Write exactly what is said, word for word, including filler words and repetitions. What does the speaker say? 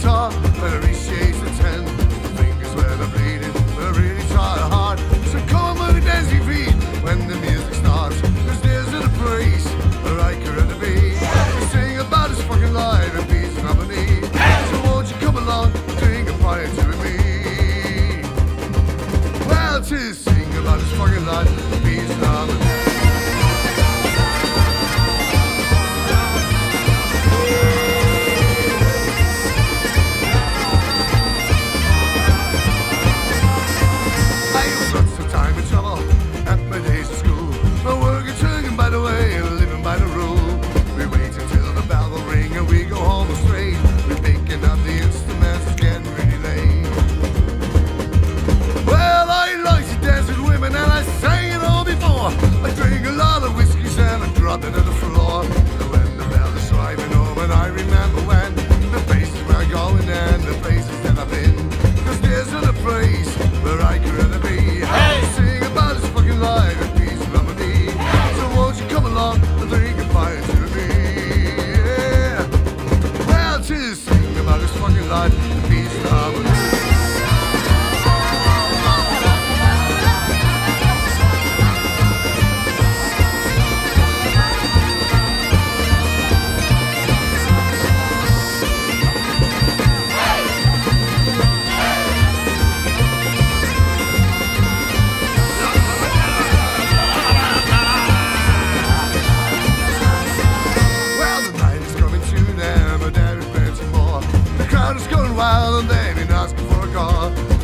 guitar, but I reach the age of ten. Fingers where they're bleeding, but I really try hard. So come on, move your dancing feet when the music starts. Cause there's a place where I could rather be. To sing about this fucking life and peace and harmony. So won't you come along, drink a pint with me? Well, to sing about this fucking life and peace and harmony. Dropping to the floor. And when the bell is driving home, and I remember when the places where I'm going and the places that I've been. Cause there's a place where I could rather be. Hey! Sing about this fucking life and peace and harmony. So won't you come along and drink a pint with me? Yeah. Well, to sing about this fucking life and peace and harmony. Wild and they've been asking for a car.